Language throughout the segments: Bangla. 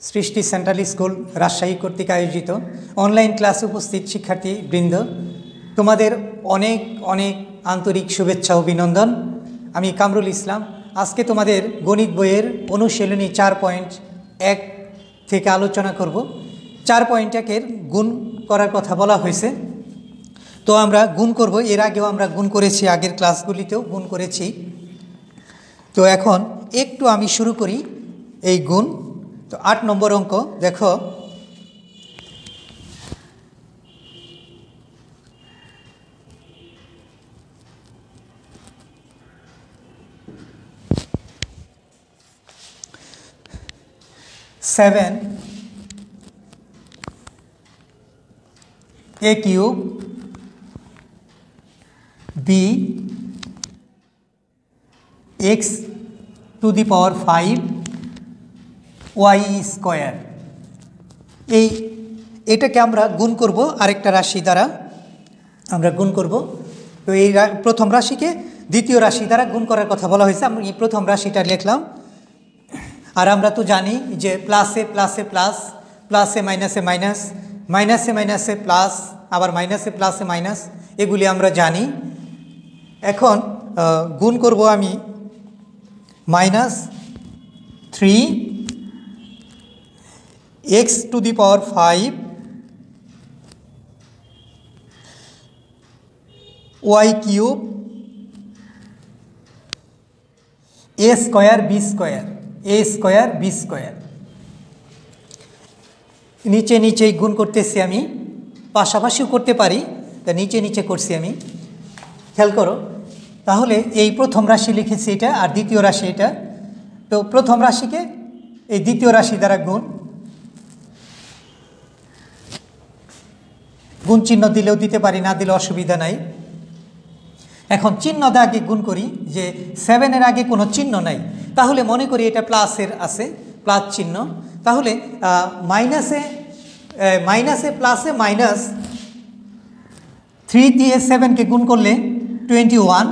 সৃষ্টি সেন্ট্রাল স্কুল রাজশাহী কর্তৃক আয়োজিত অনলাইন ক্লাস উপস্থিত শিক্ষার্থীবৃন্দ, তোমাদের অনেক অনেক আন্তরিক শুভেচ্ছা ও অভিনন্দন। আমি কামরুল ইসলাম। আজকে তোমাদের গণিত বইয়ের অনুশীলনী 4.1 থেকে আলোচনা করব। 4.1-এর গুণ করার কথা বলা হয়েছে, তো আমরা গুণ করব। এর আগেও আমরা গুণ করেছি, আগের ক্লাসগুলিতেও গুণ করেছি। তো এখন একটু আমি শুরু করি এই গুণ। তো 8 নম্বর অঙ্ক দেখো, seven a cube b x to the power 5 y square. এটাকে আমরা গুণ করব আরেকটা রাশি দ্বারা, আমরা গুণ করব। তো এই প্রথম রাশিকে দ্বিতীয় রাশি দ্বারা গুণ করার কথা বলা হয়েছে। আমি এই প্রথম রাশিটা লিখলাম। আর আমরা তো জানি যে প্লাসে প্লাসে প্লাস, প্লাসে মাইনাসে মাইনাস, মাইনাসে মাইনাসে প্লাস, আবার মাইনাসে প্লাসে মাইনাস, এগুলি আমরা জানি। এখন গুণ করব আমি -3 x to the power 5 y cube a square b square, a square b square. নিচে নিচেই গুণ করতেছি আমি, পাশাপাশিও করতে পারি, তা নিচে নিচে করছি আমি, খেয়াল করো। তাহলে এই প্রথম রাশি লিখেছি এটা, আর দ্বিতীয় রাশি এটা। তো প্রথম রাশিকে এই দ্বিতীয় রাশি দ্বারা গুণ, গুণ চিহ্ন দিলেও দিতে পারি, না দিলে অসুবিধা নাই। এখন চিহ্ন দিয়ে আগে গুণ করি, যে 7-এর আগে কোনো চিহ্ন নাই, তাহলে মনে করি এটা প্লাসের আছে, প্লাস চিহ্ন। তাহলে মাইনাসে প্লাসে -3 দিয়ে 7কে গুণ করলে 21।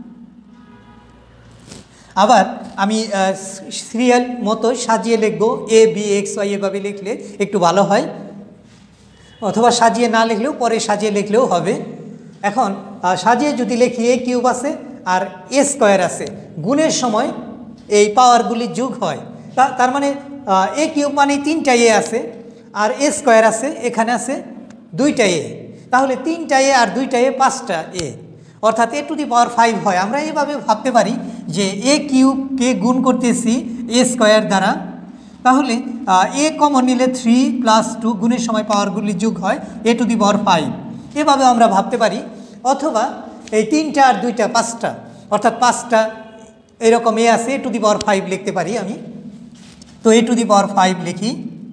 আবার আমি সিরিয়াল মতো সাজিয়ে লিখবো, a b x y, এভাবে লিখলে একটু ভালো হয়, অথবা সাজিয়ে না লিখলেও পরে সাজিয়ে লিখলেও হবে। এখন সাজিয়ে যদি লিখি a কিউব আছে আর a স্কোয়ার আছে, গুণের সময় এই পাওয়ারগুলি যোগ হয়। তার মানে a কিউব মানে 3টা a আছে, আর a স্কোয়ার আছে, এখানে আছে 2টা a। তাহলে 3টা a আর 2টা a 5টা a, অর্থাৎ a টু দি পাওয়ার 5 হয়। আমরা এইভাবে ভাবতে পারি যে a কিউবকে গুণ করতেছি a স্কোয়ার দ্বারা, তাহলে a কমন নিলে 3 + 2, গুণের সময় পাওয়ারগুলি যোগ হয় a টু দি পাওয়ার 5, এভাবে আমরা ভাবতে পারি। অথবা এই 3টা আর 2টা 5টা, অর্থাৎ 5টা এরকম a আছে, a টু দি পাওয়ার 5 লিখতে পারি আমি। তো a টু দি পাওয়ার 5 লিখি,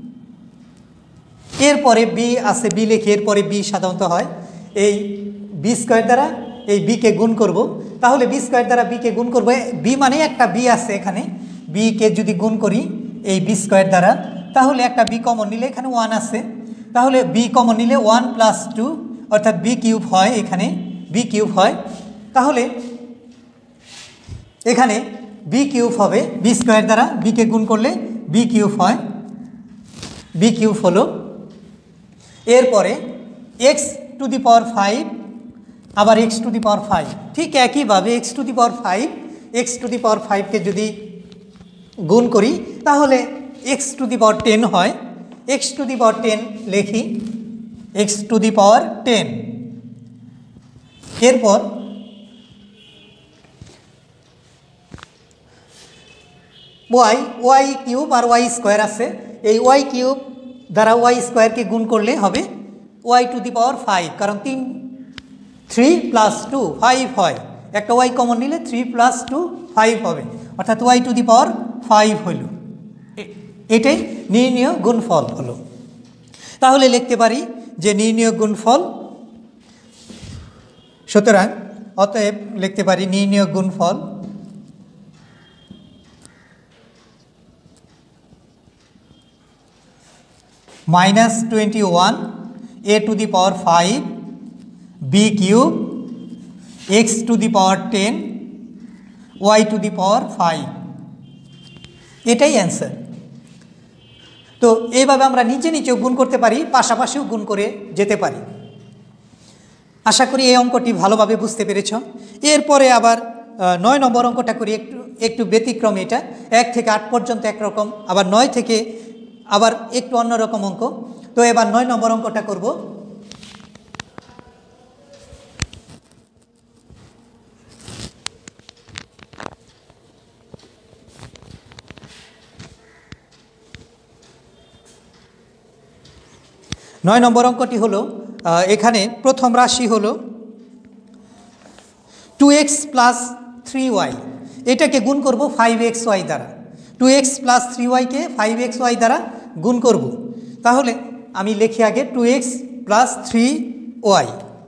এরপরে b আছে, b লিখি, এরপরে b সাধারণত হয় এই b স্কোয়ার দ্বারা এই b কে গুণ করব। তাহলে b স্কোয়ার দ্বারা b কে গুণ করব, b মানে একটা b আছে এখানে, b কে যদি গুণ করি এই b স্কোয়ার দ্বারা, তাহলে একটা b কমন নিলে এখানে 1 আছে, তাহলে b কমন নিলে 1 + 2, অর্থাৎ b কিউব হয়, এখানে b কিউব হয়। তাহলে এখানে b কিউব হবে, b স্কোয়ার দ্বারা b কে গুণ করলে b কিউব হয়, b কিউব হলো। এরপরে x টু দি পাওয়ার 5, আবার x টু দি পাওয়ার 5, ঠিক একইভাবে x টু দি পাওয়ার 5কে যদি গুণ করি তাহলে x টু দি পাওয়ার 10 হয়। x টু দি পাওয়ার 10 লিখি, x টু দি পাওয়ার 10। এরপর y কিউব আর y স্কোয়ার আছে, এই y কিউব দ্বারা y স্কোয়ারকে গুণ করলে হবে y টু দি পাওয়ার 5, কারণ 3 + 2 5 হয়, একটা y কমন নিলে 3 + 2 5 হবে, অর্থাৎ y টু দি পাওয়ার 5 হলো। এটাই নির্ণেয় গুণফল হলো। তাহলে লিখতে পারি যে নির্ণেয় গুণফল, সুতরাং অতএব লিখতে পারি নির্ণেয় গুণফল -21 a to the power 5 b cube x to the power 10 y to the power 5, এটাই অ্যান্সার। তো এইভাবে আমরা নিচে নিচেও গুণ করতে পারি, পাশাপাশিও গুণ করে যেতে পারি। আশা করি এই অঙ্কটি ভালোভাবে বুঝতে পেরেছ। এরপরে আবার 9 নম্বর অঙ্কটা করি, একটু ব্যতিক্রম। এটা 1 থেকে 8 পর্যন্ত একরকম, আবার 9 থেকে আবার একটু অন্যরকম অঙ্ক। তো এবার 9 নম্বর অঙ্কটা করব। নয় নম্বর অঙ্কটি হলো, এখানে প্রথম রাশি হলো 2x প্লাস 3y, এটাকে গুণ করব 5xy দ্বারা। 2x প্লাস 3yকে 5xy দ্বারা গুণ করব। তাহলে আমি লিখি আগে 2x plus 3y,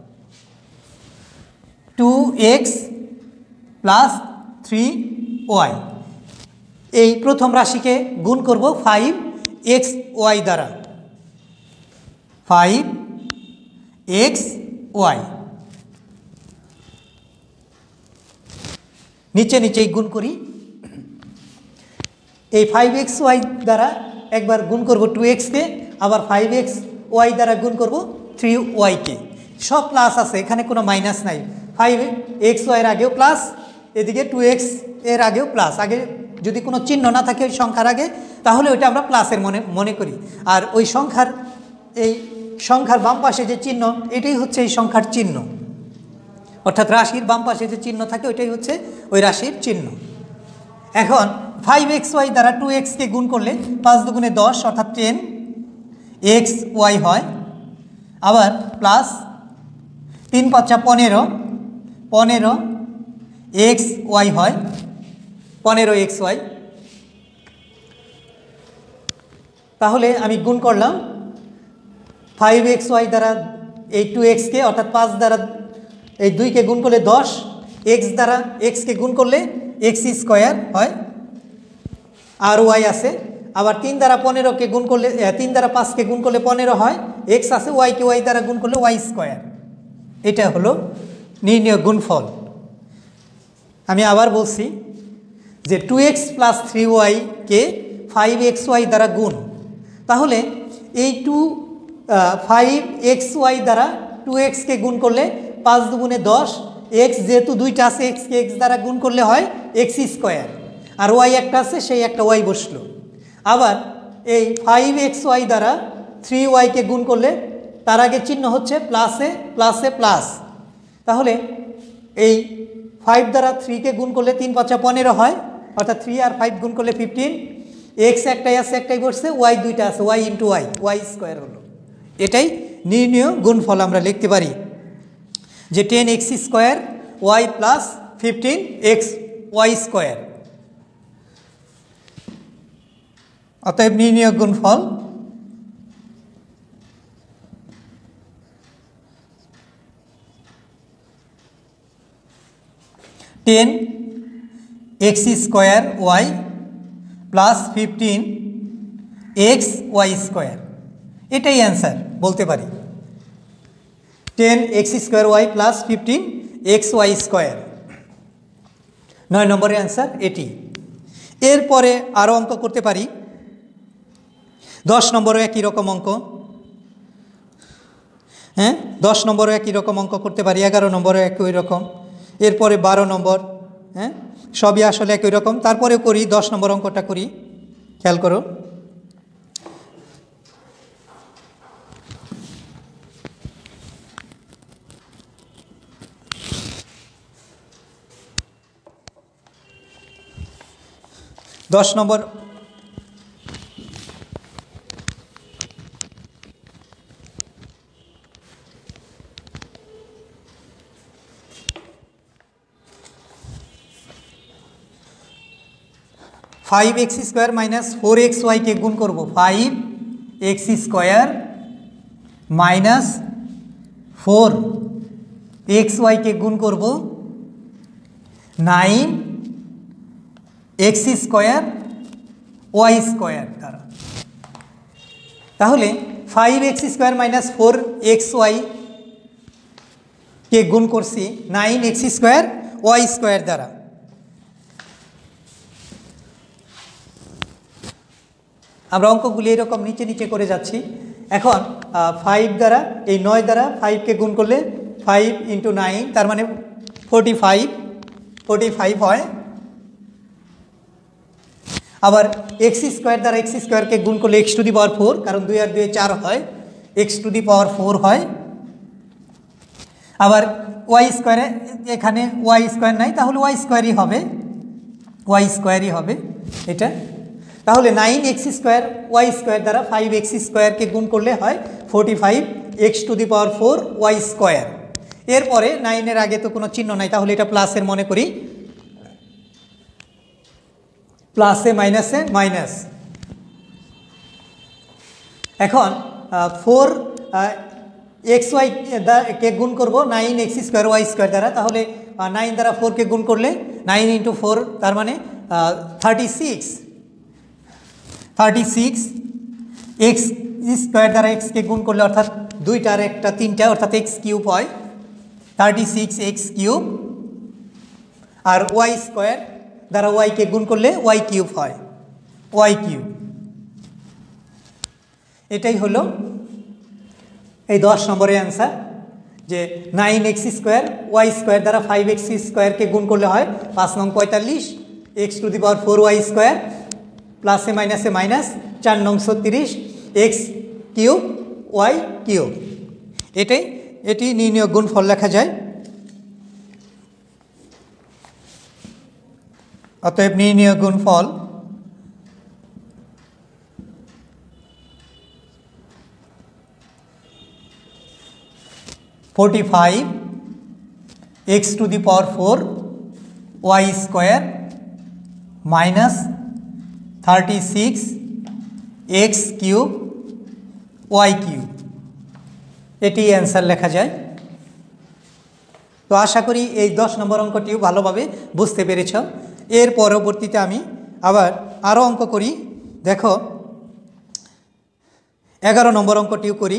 2x plus 3y, এই প্রথম রাশিকে গুণ করব 5xy দ্বারা, 5xy। নিচে নিচেই গুণ করি। এই 5xy দ্বারা একবার গুণ করব 2xকে, আবার 5xy দ্বারা গুণ করব 3yকে। সব প্লাস আছে, এখানে কোনো মাইনাস নাই। 5xy এর আগেও প্লাস, এদিকে 2x এর আগেও প্লাস। আগে যদি কোনো চিহ্ন না থাকে ওই সংখ্যার আগে, তাহলে ওইটা আমরা প্লাসের মনে করি। আর ওই সংখ্যার বাম পাশে যে চিহ্ন, এটাই হচ্ছে এই সংখ্যার চিহ্ন। অর্থাৎ রাশির বাম পাশে যে চিহ্ন থাকে ওইটাই হচ্ছে ওই রাশির চিহ্ন। এখন 5xy দ্বারা 2xকে গুণ করলে 5 দুগুণে 10 অর্থাৎ 10xy হয়। আবার প্লাস 3 5 15xy হয়, 15xy। তাহলে আমি গুণ করলাম 5xy দ্বারা এই 2xকে, অর্থাৎ 5 দ্বারা এই 2কে গুণ করলে 10, x দ্বারা xকে গুণ করলে x স্কোয়ার হয়, আর y আছে। আবার 3 দ্বারা 15কে গুণ করলে, 3 দ্বারা 5কে গুণ করলে 15 হয়, x আছে, yকে y দ্বারা গুণ করলে y স্কোয়ার। এটা হলো নির্ণয় গুণফল। আমি আবার বলছি যে 2x প্লাস 3yকে 5xy দ্বারা গুণ। তাহলে এই 5xy দ্বারা 2xকে গুণ করলে 5 দুগুণে 10, x যেহেতু দুইটা আছে, xকে x দ্বারা গুণ করলে হয় x স্কোয়ার, আর y একটা আছে, সেই একটা y বসলো। আবার এই 5xy দ্বারা 3yকে গুণ করলে তার আগে চিহ্ন হচ্ছে প্লাসে প্লাসে প্লাস। তাহলে এই 5 দ্বারা 3কে গুণ করলে 3 5 15 হয়, অর্থাৎ 3 আর 5 গুণ করলে 15। x একটাই আছে, একটাই বসছে, y দুইটা আছে, y ইন্টু y স্কোয়ার হলো। এটাই নির্ণয় গুণফল। আমরা লিখতে পারি যে 10x square y plus 15xy square. অতএব নির্ণয় গুণফল 10x square y plus 15xy square. এটাই অ্যান্সার বলতে পারি, 10x square y plus 15xy square. 9 নম্বরের অ্যান্সার এটি। এরপরে আরও অঙ্ক করতে পারি। 10 নম্বরও একই রকম অঙ্ক, হ্যাঁ 10 নম্বরও একই রকম অঙ্ক করতে পারি, 11 নম্বরও একই রকম, এরপরে 12 নম্বর, হ্যাঁ সবই আসলে একই রকম। তারপরেও করি, 10 নম্বর অঙ্কটা করি, খেয়াল করো। দশ নম্বর 5x স্কোয়ার মাইনাস 4xyকে গুণ করব, 5x স্কোয়ার মাইনাস 4xyকে গুণ করব 9x স্কোয়ার y স্কোয়ার দ্বারা। তাহলে 5x স্কোয়ার মাইনাস 4xy কে গুণ করছি 9x স্কোয়ার y স্কোয়ার দ্বারা। আমরা অঙ্কগুলি এরকম নিচে নিচে করে যাচ্ছি। এখন 5 দ্বারা এই 9 দ্বারা 5কে গুণ করলে 5 × 9 তার মানে 45 হয়। আবার এক্স স্কোয়ার দ্বারা এক্স স্কোয়ারকে গুণ করলে x⁴, কারণ 2 আর 2 4 হয়, x⁴ হয়। আবার ওয়াই স্কোয়ারে এখানে ওয়াই স্কোয়ার নাই, তাহলে ওয়াই স্কোয়ারই হবে এটা। তাহলে 9x² ওয়াই স্কোয়ার দ্বারা 5x² গুণ করলে হয় 45x⁴ ওয়াই স্কোয়ার। এরপরে 9-এর আগে তো কোনো চিহ্ন নাই, তাহলে এটা প্লাসের মনে করি, প্লাসে মাইনাসে মাইনাস। এখন 4xy কে গুণ করব 9x² ওয়াই স্কোয়ার দ্বারা, তাহলে 9 দ্বারা 4কে গুণ করলে 9 × 4 তার মানে 36। x² দ্বারা x-কে গুণ করলে অর্থাৎ 2টার একটা 3টা অর্থাৎ x³ হয়, 36x³ আর ওয়াই স্কোয়ার দ্বারা y-কে গুণ করলে y³ হয়, y³। এটাই হলো এই 10 নম্বরের অ্যান্সার, যে 9x² ওয়াই স্কোয়ার দ্বারা 5x² গুণ করলে হয় 5 নং 45 x⁴ ওয়াই স্কোয়ার, প্লাসে মাইনাসে মাইনাস, 4 নং 36 x³ y³। এটি নির্ণয় গুণফল লেখা যায়। অতএব নির্ণয় গুণফল (45x⁴ Y square minus 36x³ y³। এটি অ্যান্সার লেখা যায়। তো আশা করি এই 10 নম্বর অঙ্কটিও ভালোভাবে বুঝতে পেরেছ। এর পরবর্তীতে আমি আবার আরও অঙ্ক করি। দেখো 11 নম্বর অঙ্কটিও করি।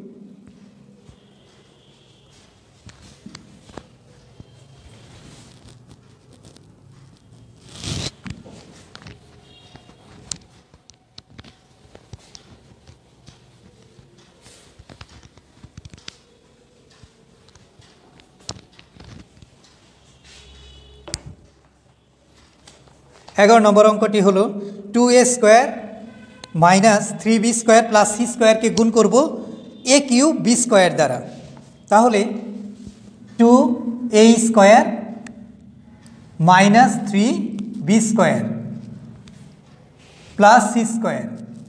নম্বর অঙ্কটি হলো 2a² minus 3b² plus c² গুণ করব a³ b² দ্বারা। তাহলে 2a² minus 3b² plus c²,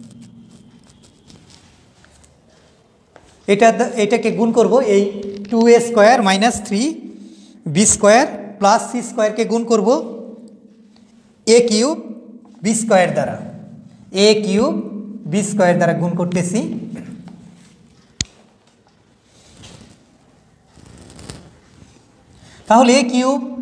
এটাকে গুণ করব এই 2a² মাইনাস 3b² প্লাস c²কে গুণ করব a³ b² দ্বারা, a³ b² দ্বারা গুণ করতেছি। তাহলে a³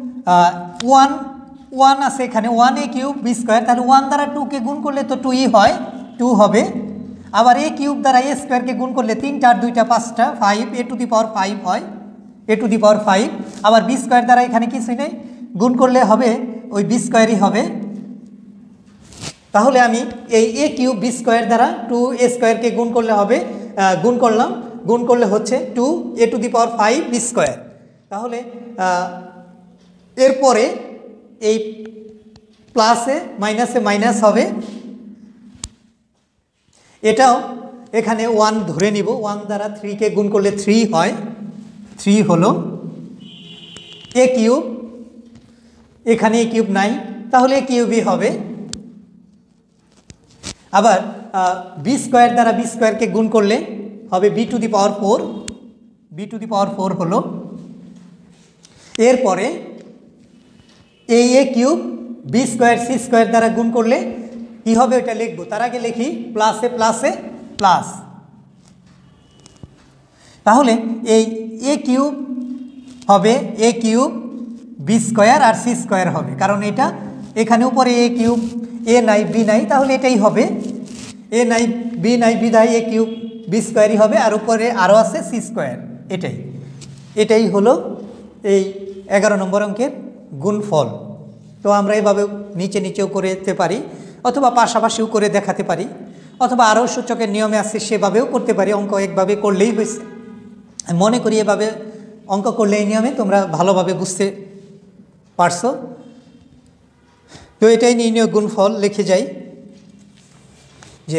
1 আছে এখানে, 1a³ b², তাহলে 1 দ্বারা 2কে গুণ করলে তো 2ই হয়, 2 হবে। আবার a³ দ্বারা a² গুণ করলে 3 আর 2টা 5টা 5, a⁵ হয়, a⁵। আবার b² দ্বারা এখানে কিছুই নেই, গুণ করলে হবে ওই b²ই হবে। তাহলে আমি এই a³ b² দ্বারা 2a² গুণ করলে হবে, গুণ করলে হচ্ছে 2a⁵ b²। তাহলে এরপরে এই প্লাসে মাইনাসে মাইনাস হবে, এটাও এখানে 1 ধরে নিব, 1 দ্বারা 3কে গুণ করলে 3 হয়, 3 হলো a³। এখানে a³ নাই, তাহলে a³ হবে। আবার b² দ্বারা b²কে গুণ করলে হবে b⁴ হলো। এরপরে এই a³ b² c² দ্বারা গুণ করলে কি হবে ওটা লিখব, তার আগে লিখি প্লাসে প্লাসে প্লাস। তাহলে এই a³ হবে a³ b² আর c² হবে, কারণ এটা এখানে উপরে a³ a নাই b নাই, তাহলে এটাই হবে, a নাই b নাই বিধায় a³ b²ই হবে, আর উপরে আরও আছে c²। এটাই হলো এই 11 নম্বর অঙ্কের গুণফল। তো আমরা এভাবে নিচে নিচেও করে দিতে পারি, অথবা পাশাপাশিও করে দেখাতে পারি, অথবা আরও সূচকের নিয়মে আছে সেভাবেও করতে পারি, অঙ্ক একভাবে করলেই হয়েছে। আমি মনে করি এভাবে অঙ্ক করলে এই নিয়মে তোমরা ভালোভাবে বুঝতে পারছো। তো এটাই নির্ণয় গুণফল, লিখে যাই যে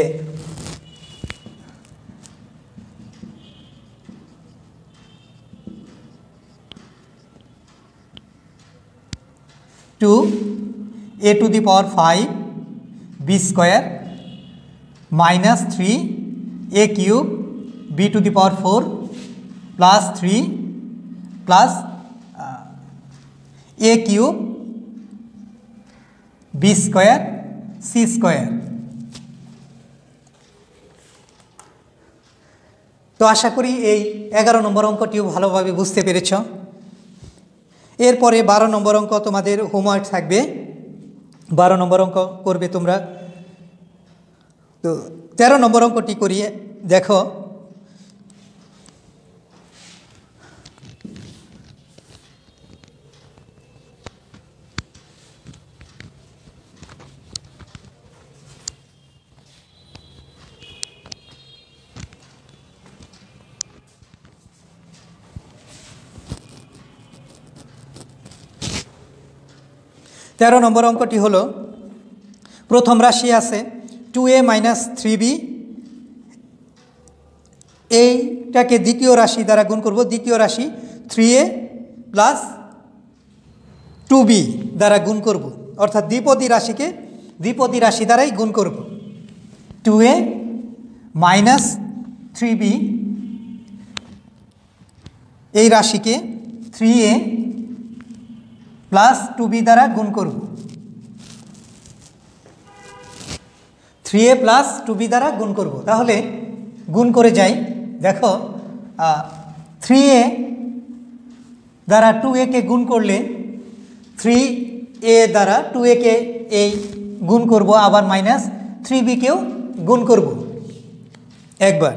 two a to the power 5 b square minus 3 a cube b to the power 4 plus 3 plus a cube b square c square. তো আশা করি এই 11 নম্বর অঙ্কটিও ভালোভাবে বুঝতে পেরেছ। এরপরে 12 নম্বর অঙ্ক তোমাদের হোমওয়ার্ক থাকবে, 12 নম্বর অঙ্ক করবে তোমরা। তো 13 নম্বর অঙ্কটি করিয়ে দেখো। তেরো নম্বর অঙ্কটি হলো, প্রথম রাশি আছে 2a মাইনাস 3b, এইটাকে দ্বিতীয় রাশি দ্বারা গুণ করব। দ্বিতীয় রাশি 3a প্লাস 2b দ্বারা গুণ করব, অর্থাৎ দ্বিপদী রাশিকে দ্বিপদী রাশি দ্বারাই গুণ করব। 2a মাইনাস 3b এই রাশিকে 3a প্লাস 2b দ্বারা গুণ করব। 3a প্লাস 2b দ্বারা গুণ করব। তাহলে গুণ করে যাই, দেখো 3a দ্বারা 2a কে গুণ করলে 3a দ্বারা 2a কে এই গুণ করব, আবার মাইনাস 3b কেও গুণ করব একবার।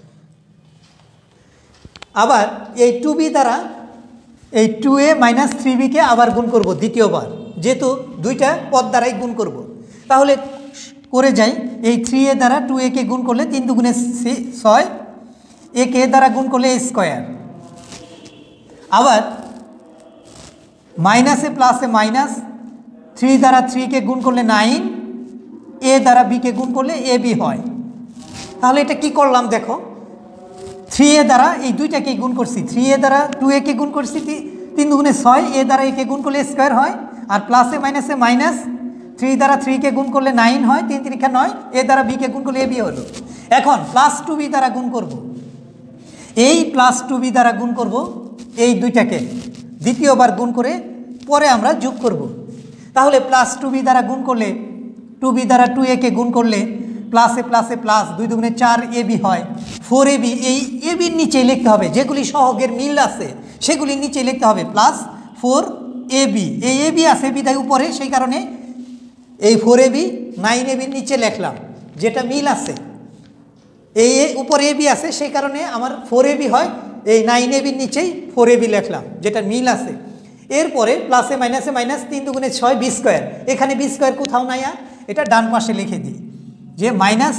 আবার এই 2b দ্বারা এই 2a মাইনাস 3b কে আবার গুণ করব দ্বিতীয়বার, যেহেতু দুইটা পদ দ্বারাই গুণ করব। তাহলে করে যাই, এই 3a দ্বারা 2a কে গুণ করলে 3 দুগুণে 6, a কে দ্বারা গুণ করলে a স্কোয়ার। আবার মাইনাসে প্লাসে মাইনাস, 3 দ্বারা 3 কে গুণ করলে 9, a দ্বারা b কে গুণ করলে ab হয়। তাহলে এটা কি করলাম দেখো, 3a দ্বারা এই দুইটাকে গুণ করছি, 3a দ্বারা 2a কে গুণ করছি 3 দুগুণে 6, a দ্বারা a কে গুণ করলে স্কোয়ার হয়। আর প্লাসে মাইনাসে মাইনাস, 3 দ্বারা 3 কে গুণ করলে 9 হয়, 3 3 9, a দ্বারা b কে গুণ করলে ab হলো। এখন প্লাস 2b দ্বারা গুণ করব, এই প্লাস 2b দ্বারা গুণ করব এই দুইটাকে, দ্বিতীয়বার গুণ করে পরে আমরা যোগ করব। তাহলে প্লাস 2b দ্বারা গুণ করলে 2b দ্বারা 2a কে গুণ করলে প্লাসে প্লাসে প্লাস, 2 দুগুণে 4 ab হয়, 4ab। এই এবির নিচে লিখতে হবে, যেগুলি সহগের মিল আছে সেগুলির নিচে লিখতে হবে প্লাস 4ab। এই ab আছে বিদায় উপরে, সেই কারণে এই 4ab 9ab নিচে লিখলাম, যেটা মিল আছে। এই উপরে ab আছে, সেই কারণে আমার 4ab হয়, এই 9ab নিচেই 4ab লিখলাম, যেটা মিল আছে। এরপরে প্লাসে মাইনাসে মাইনাস, 3 দুগুণে 6 b স্কোয়ার। এখানে b স্কোয়ার কোথাও নাই, আর এটা ডান পাশে লিখে দিই যে মাইনাস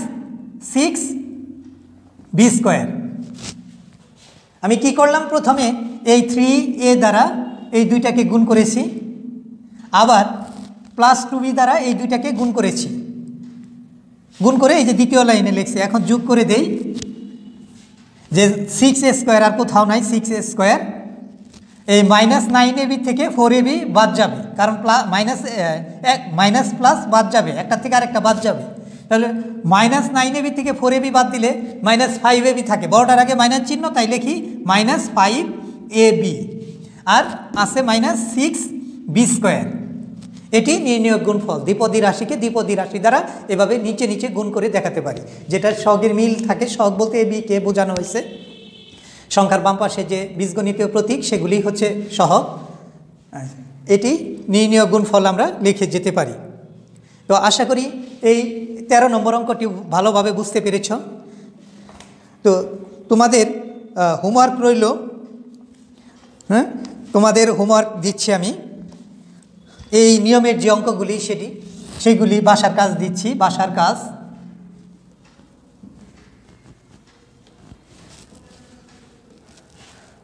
6b স্কোয়ার। আমি কি করলাম, প্রথমে এই 3a দ্বারা এই দুইটাকে গুণ করেছি, আবার প্লাস 2b দ্বারা এই দুইটাকে গুণ করেছি, গুণ করে এই যে দ্বিতীয় লাইনে লিখছি। এখন যোগ করে দেই যে 6a স্কোয়ার আর কোথাও নাই, 6a স্কোয়ার। এই মাইনাস 9ab থেকে 4ab বাদ যাবে, কারণ মাইনাস প্লাস বাদ যাবে, একটা থেকে আরেকটা বাদ যাবে। তাহলে মাইনাস 9ab থেকে 4ab বাদ দিলে মাইনাস 5ab থাকে, বড়টার আগে মাইনাস চিহ্ন, তাই লিখি মাইনাস 5ab। আর আছে মাইনাস 6b স্কোয়ার। এটি নির্ণয় গুণফল, দ্বিপদী রাশিকে দ্বিপদী রাশি দ্বারা এভাবে নিচে নিচে গুণ করে দেখাতে পারি, যেটা সহগের মিল থাকে। সহগ বলতে ab কে বোঝানো হয়েছে, সংখ্যার বাম পাশে যে বীজগণিতীয় প্রতীক সেগুলি হচ্ছে সহগ। এটি নির্ণয় গুণফল আমরা লিখে যেতে পারি। তো আশা করি এই 13 নম্বর অঙ্কটি ভালোভাবে বুঝতে পেরেছ। তো তোমাদের হোমওয়ার্ক রইল, হ্যাঁ, তোমাদের হোমওয়ার্ক দিচ্ছি আমি। এই নিয়মের যে অঙ্কগুলি সেইগুলি বাসার কাজ দিচ্ছি। বাসার কাজ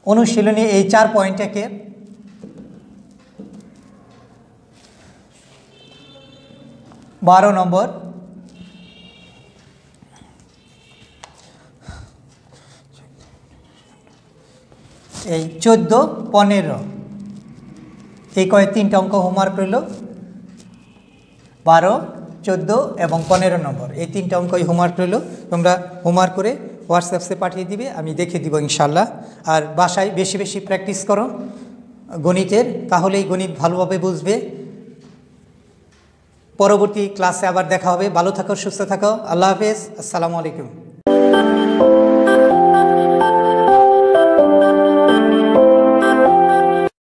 অনুশীলনী এই 4 পয়েন্টটাকে বারো নম্বর এই 14, 15 এই কয়েক 3টা অঙ্ক হোমওয়ার্ক রইল। 12, 14 এবং 15 নম্বর এই 3টা অঙ্কই হোমওয়ার্ক রইল। তোমরা হোমওয়ার্ক করে হোয়াটসঅ্যাপে পাঠিয়ে দিবে, আমি দেখে দিব ইনশাল্লাহ। আর বাসায় বেশি বেশি প্র্যাকটিস করো গণিতের, তাহলেই গণিত ভালোভাবে বুঝবে। পরবর্তী ক্লাসে আবার দেখা হবে। ভালো থাকো, সুস্থ থাকো। আল্লাহ হাফেজ। আসসালামু আলাইকুম।